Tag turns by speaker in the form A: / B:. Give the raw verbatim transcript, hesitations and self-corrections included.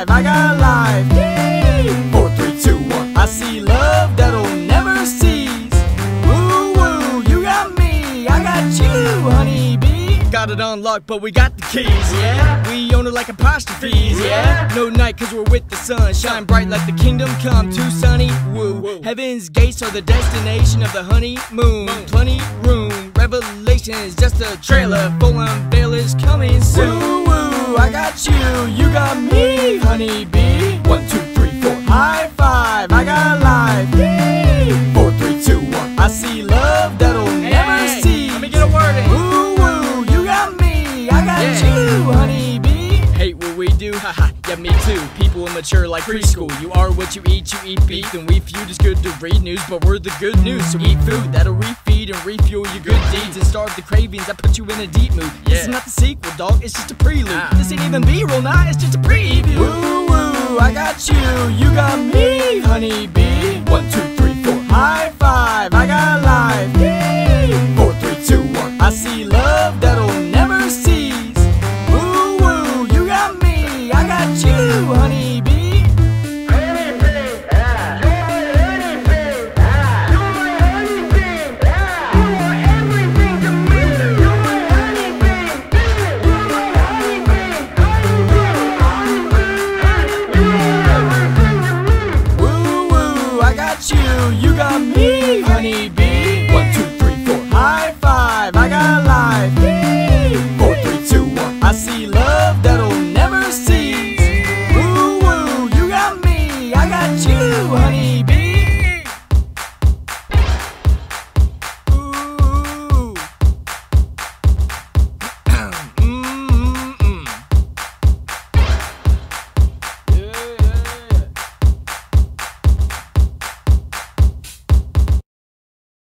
A: five, I got life. Yay! Four, three, two, one. I see love that'll never cease. Woo woo, you got me, I got you, honeybee. Got it unlocked, but we got the keys. Yeah, we own it like apostrophes. Yeah, no night, cause we're with the sun. Shine bright like the kingdom come. Too sunny, woo. Heaven's gates are the destination of the honeymoon. Plenty room. Revelation is just a trailer. Full unveil is coming soon. Woo woo, I got you, you got me, honeybee. One, two, three, four. High five, I got life. Yay! Four, three, two, one. I see love that'll
B: Hey,
A: never
B: hey,
A: cease.
B: let me get a word in.
A: Woo woo, you got me, I got
B: Yeah.
A: you, honeybee.
B: Hate what we do, haha, yeah me too. People immature like preschool. You are what you eat, you eat beef. And we feud is good to read news, but we're the good news. So eat food that'll refeed and refuel your good deeds and starve the cravings that put you in a deep mood. This is Yeah.
A: not the sequel, dog, it's just a prelude.
B: Ah.
A: This ain't even B-roll now, it's just a preview. Woo woo, I got you, you got me, honeybee.